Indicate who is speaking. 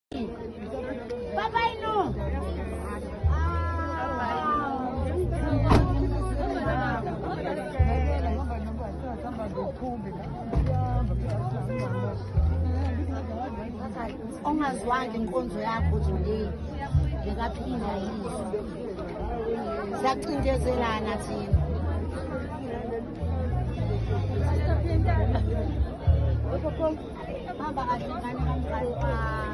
Speaker 1: Bye-bye, no. Ongazwanga inkonzo yakho nje ngekaphinda yini. Siyacindezelana thina. Hamba kahle ngane kamfana.